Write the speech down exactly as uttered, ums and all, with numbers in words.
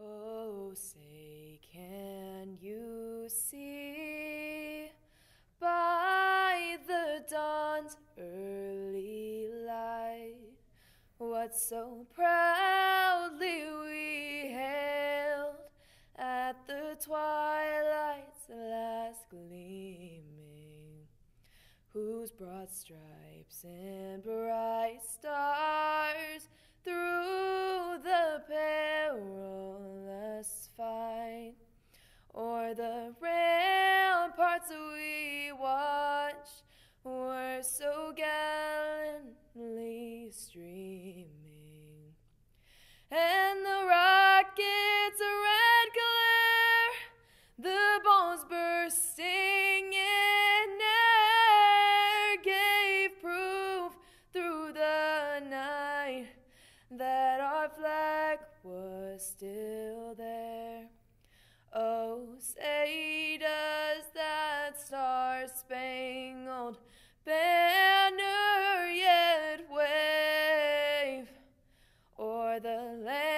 Oh, say, can you see by the dawn's early light what so proudly we hailed at the twilight's last gleaming, whose broad stripes and bright stars through the perilous fight o'er the ramparts we watched were so gallantly streaming, and the rocket's red glare, the bombs bursting in air, gave proof through the night that our flag was still there. Oh, say does that star-spangled banner yet wave o'er the land